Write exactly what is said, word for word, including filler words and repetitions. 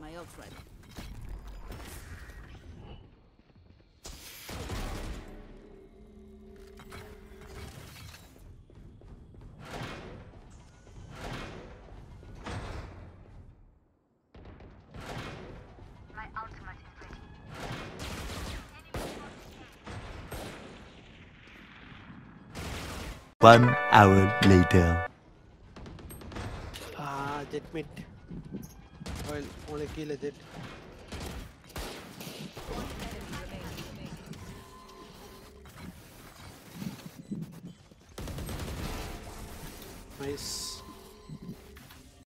My ult's ready. My ultimate is ready. One hour later. Ah, jet mid. Well, only kill a jet. Nice.